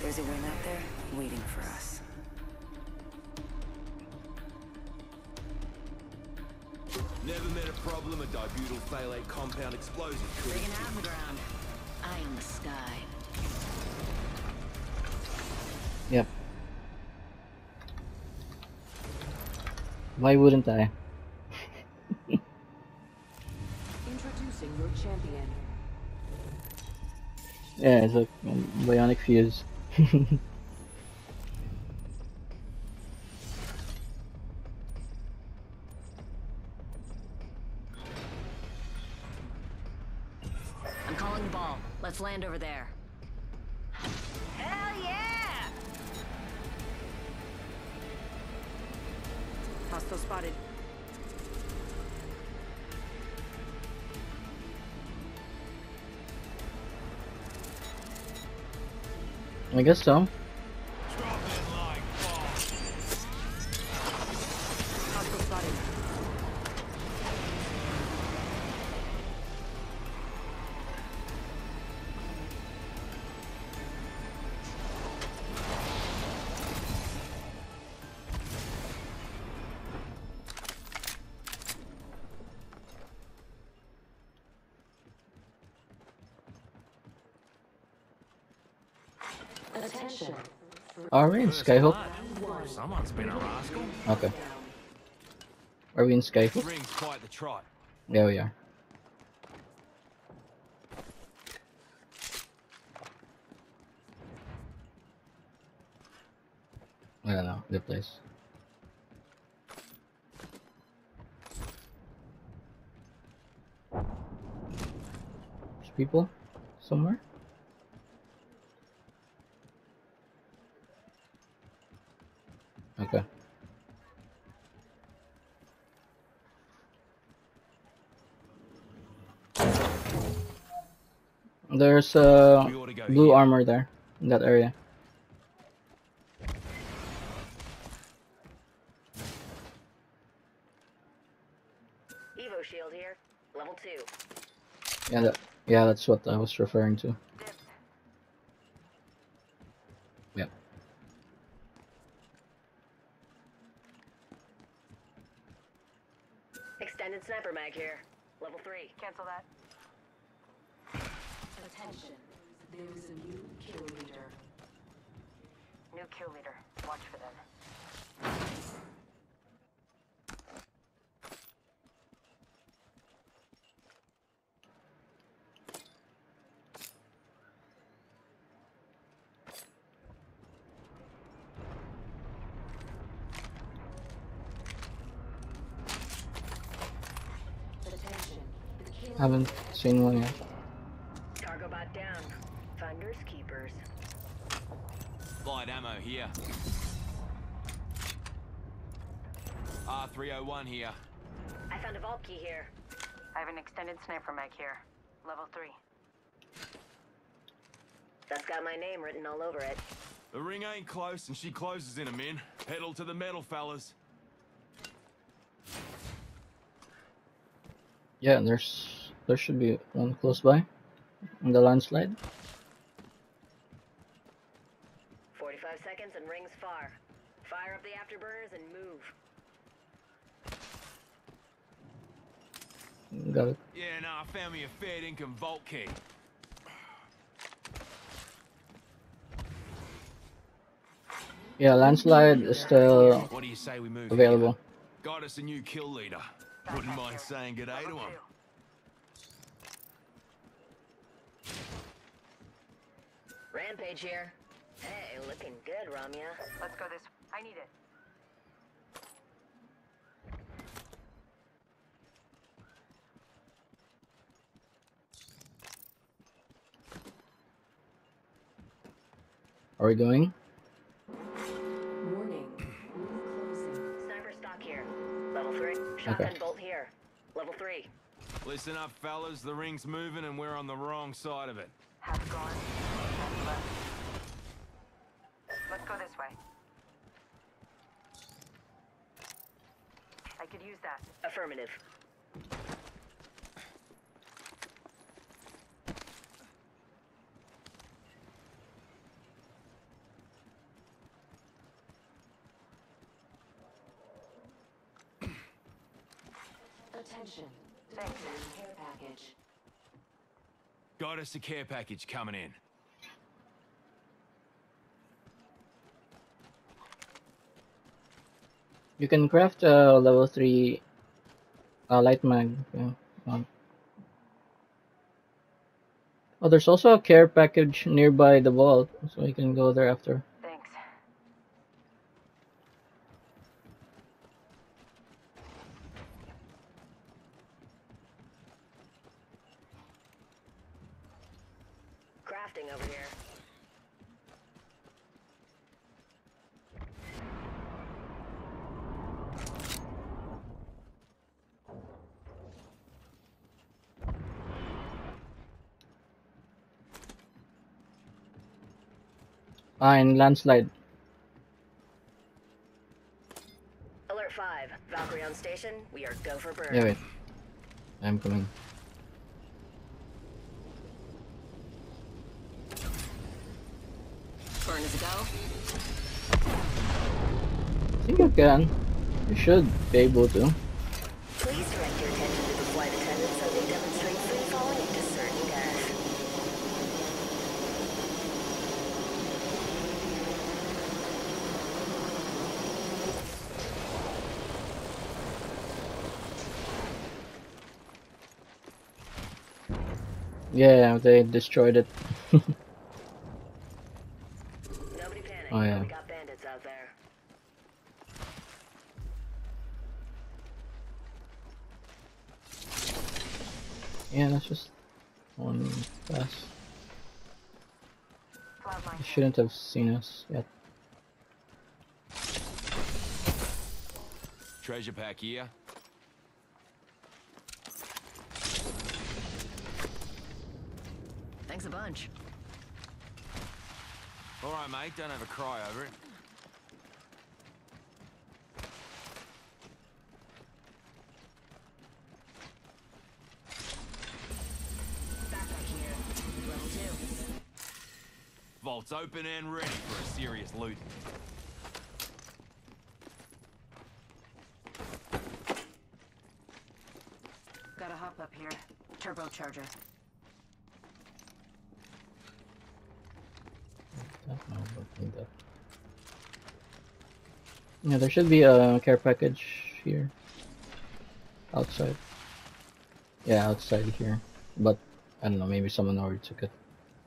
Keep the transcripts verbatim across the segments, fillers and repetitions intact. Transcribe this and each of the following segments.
There's a win out there waiting for us. Never met a problem a dibutyl phthalate compound explosive could. Digging out in the ground. Eye in the sky. Yep. Why wouldn't I? Introducing your champion. Yeah, it's a bionic fuse. I'm calling the ball. Let's land over there. Hell yeah! Hostile spotted. I guess so. Hostile spotted. Attention. Are we in Skyhook? Someone's been a rascal. Okay. Are we in Skyhook? Rings quite the trot. Yeah, we are. I don't know, good place. There's people somewhere? Okay. There's uh, We ought to go blue here. armor there in that area. Evo shield here. Level two. Yeah, that, yeah, that's what I was referring to. Yep. Extended sniper mag here. Level three. Cancel that. Attention. There is a new kill leader. New kill leader. Watch for them. Attention. The kill Haven't seen one yet. Cargo bot down. Finders keepers. Light ammo here. R three oh one here. I found a vault key here. I have an extended sniper mag here. Level three. That's got my name written all over it. The ring ain't close and she closes in a min. Pedal to the metal, fellas. Yeah, there's there should be one close by on the landslide. forty-five seconds and rings far. Fire up the afterburners and move. Got it. Yeah, no, I found me a fair income vault key. Yeah, landslide is still What do you say we move available. here? Got us a new kill leader. Wouldn't mind saying good day to him. Rampage here. Hey, looking good, Ramya. Let's go this. I need it. Are we going? Warning. Closing. Sniper stock here. Level three. Shotgun Okay. bolt here. Level three. Listen up, fellas. The ring's moving and we're on the wrong side of it. Half gone. Half left. Let's go this way. I could use that. Affirmative. Attention. Delivering care package. Got us a care package coming in. You can craft a level three uh, light mag. Yeah. Um, oh, there's also a care package nearby the vault, so you can go there after. Thanks. Crafting over here. Ah, and landslide. Alert five. Valkyrie on station. We are go for burn. Yeah, wait. I'm coming. Burn is a go. I think you can. You should be able to. Please direct your attention to the flight attendants as they demonstrate free falling into certain death. Yeah, they destroyed it. Nobody panic. Oh, yeah. We got bandits out there. Yeah, that's just one pass. Cloudline. They shouldn't have seen us yet. Treasure pack here. Thanks a bunch. All right, mate. Don't have a cry over it. Backpack here. Level two. Vault's open and ready for a serious loot. Got a hop up here. Turbocharger. No, don't need that. Yeah, there should be a care package here. Outside. Yeah, outside here. But, I don't know, maybe someone already took it.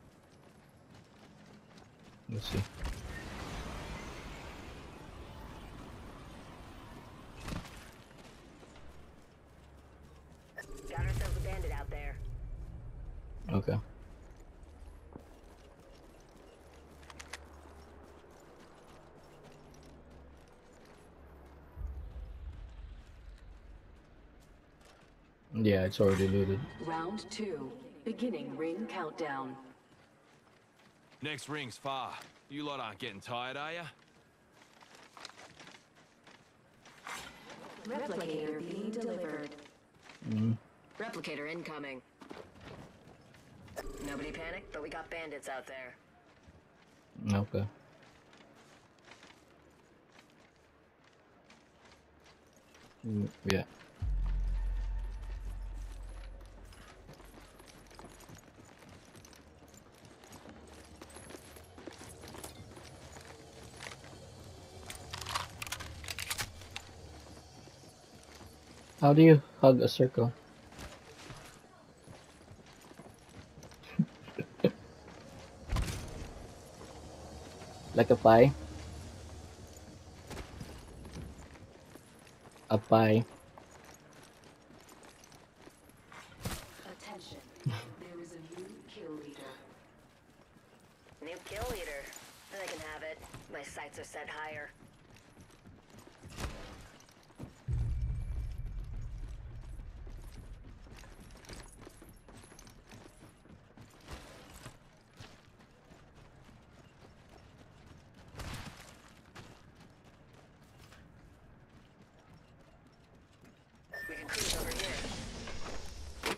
Let's see. Got ourselves a bandit out there. Okay. Yeah, it's already looted. Round two. Beginning ring countdown. Next ring's far. You lot aren't getting tired, are ya? Replicator being delivered. Mm. Replicator incoming. Nobody panic, but we got bandits out there. Okay. Mm, yeah. How do you hug a circle? Like a pie? A pie. Attention. There is a new kill leader. New kill leader. I can have it. My sights are set higher. We can cruise over here.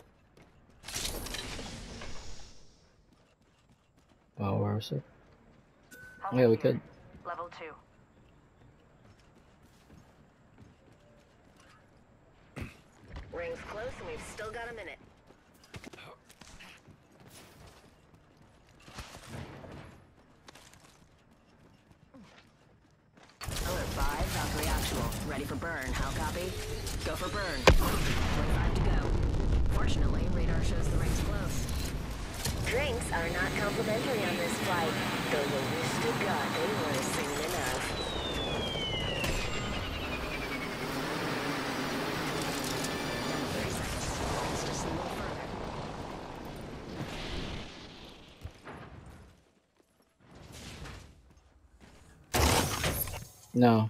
Oh, where was it? Yeah, we could. Level two. Ring's close and we've still got a minute. Alert five, Valkyrie actual. Ready for burn. How copy? Go for burn. twenty-five to go. Fortunately, radar shows the ring's close. Drinks are not complimentary on this flight, though you wish to God they were soon enough. thirty seconds. It's just a little further. No.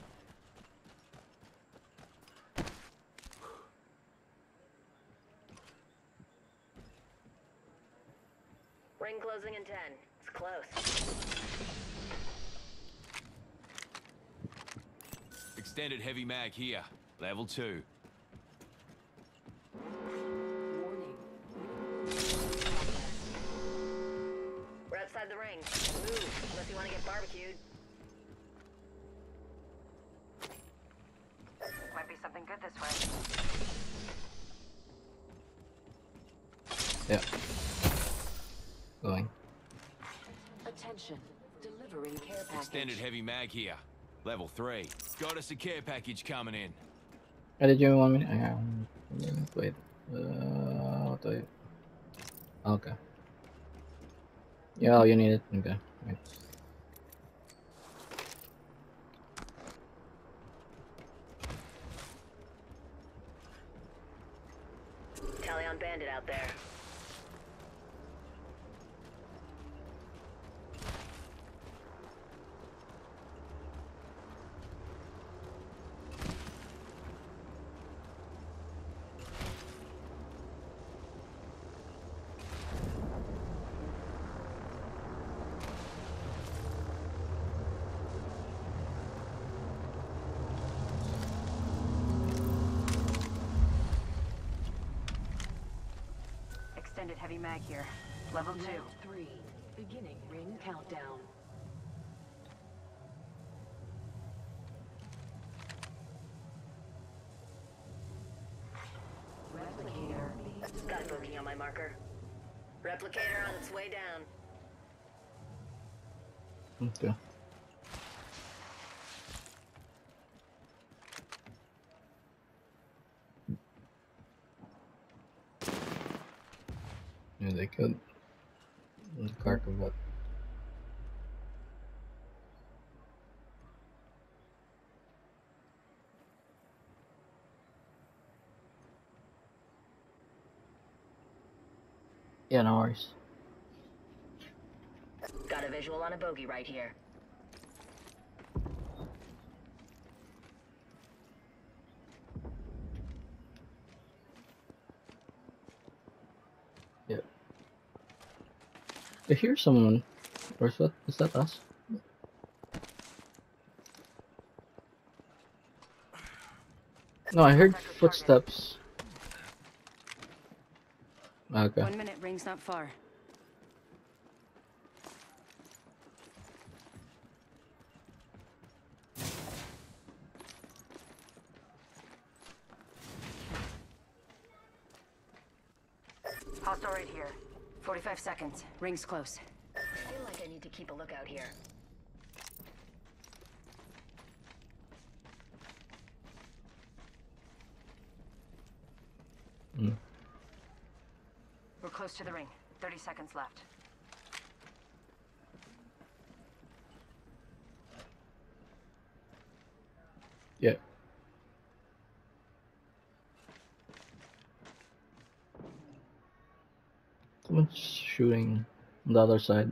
Ring closing in ten. It's close. Extended heavy mag here. Level two. Warning. We're outside the ring. Move, unless you want to get barbecued. Might be something good this way. Yeah. Going. Attention. Delivering care package. Extended heavy mag here. Level three. Got us a care package coming in. Uh, did you want me? Um, wait. Uh, what do you? Okay. Yeah, you need it. Okay. Wait. Talion bandit out there. Extended heavy mag here. Level two. Round three. Beginning ring countdown. Replicator. Got a bogey on my marker. Replicator on its way down. Okay. Yeah, they could. The Kharkov. Yeah, no worries. Got a visual on a bogey right here. Yeah. I hear someone. Where's that? Is that us? No, I heard footsteps. Okay. One minute, ring's not far. Hostile right here. forty-five seconds. Ring's close. I feel like I need to keep a lookout here. Mm. We're close to the ring. thirty seconds left. Yeah. Someone's shooting on the other side.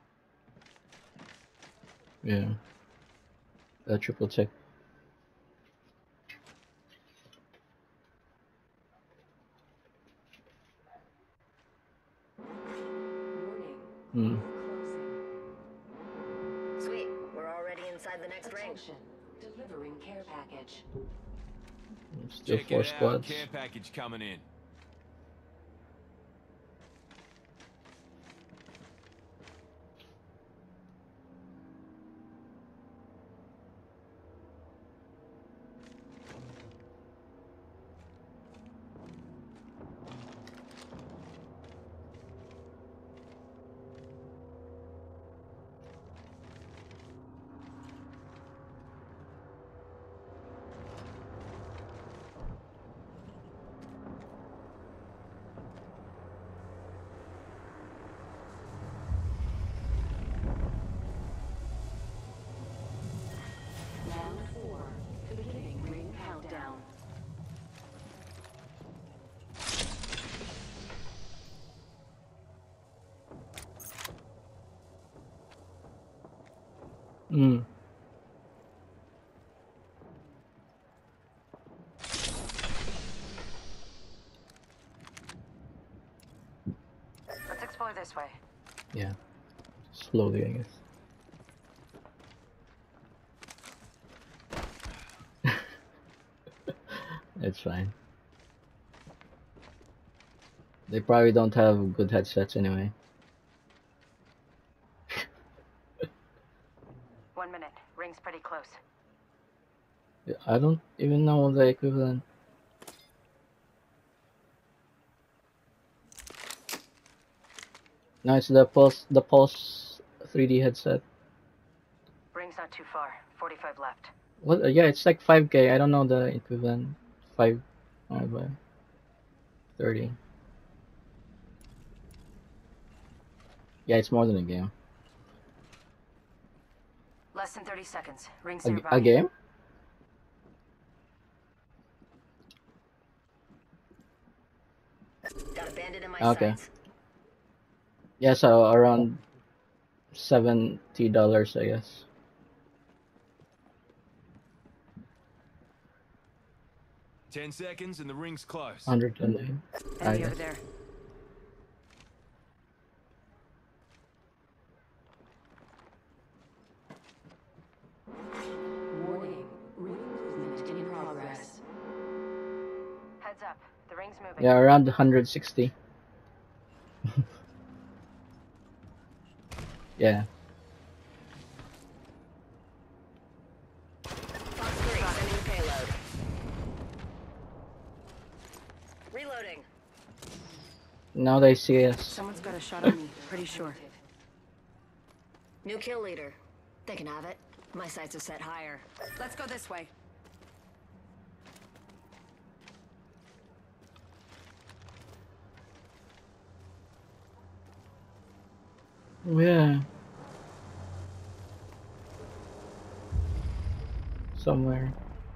Yeah. Uh, triple check. Warning. Hmm. Closing. Sweet. We're already inside the next ring. Attention. Delivering care package. Still Check four it out. squads. Care package coming in. Mm. Let's explore this way. Yeah. Slowly, I guess. It's fine. They probably don't have good headsets anyway. One minute. Ring's pretty close. I don't even know the equivalent. No, it's the Pulse, the Pulse three D headset. Ring's not too far. forty-five left. What? Uh, yeah, it's like five K. I don't know the equivalent. five uh, by thirty. Yeah, it's more than a game. Less than thirty seconds. Ring's A, nearby. a game? Got a bandit in my Okay. sights. Yeah, so around seventy dollars, I guess. Ten seconds and the ring's close. Hundred twenty. I Enemy over guess. there. Warning. Ring movement in progress. Heads up. The ring's moving. Yeah, around one hundred sixty. Yeah. Fox three, sending payload. Reloading. Now they see us. Someone's got a shot on me. Pretty sure. New kill leader. They can have it. My sights are set higher. Let's go this way. Yeah. Somewhere.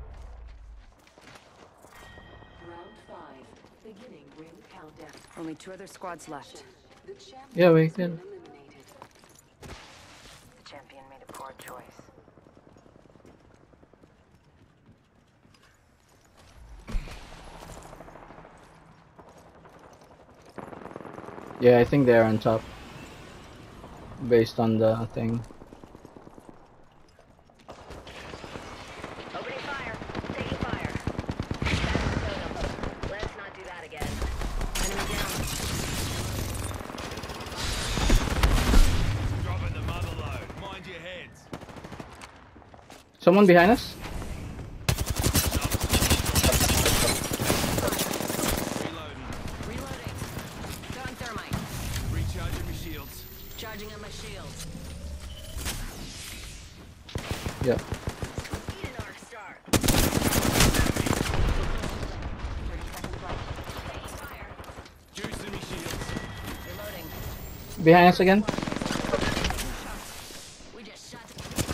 Round five. Beginning ring countdown. Only two other squads left. The champion Yeah, we has been can. eliminated. The champion made a poor choice. Yeah, I think they're on top. Based on the thing. Opening fire. Taking fire. That's the totem. Let's not do that again. Enemy down. Dropping the mother load. Mind your heads. Someone behind us? Reloading. Reloading. Throwing thermite. Recharging my shields. Charging on my shields. Yeah. Eat an arc star. Taking fire. Juicing my shields. Reloading. Behind us again? We just shot.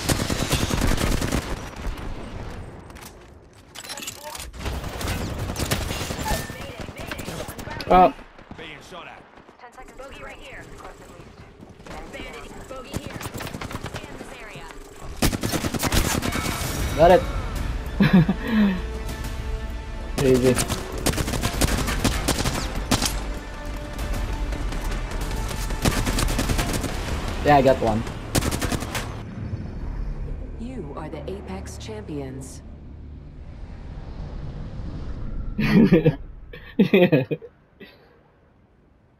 Mayday, mayday. Oh, Being shot at. Ten seconds. Bogey right here. Bandit. Bogey here. Scan this area. got it. Easy. Yeah, I got one. You are the Apex champions.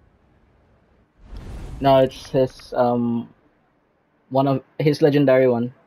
No, it's his um one of his legendary one.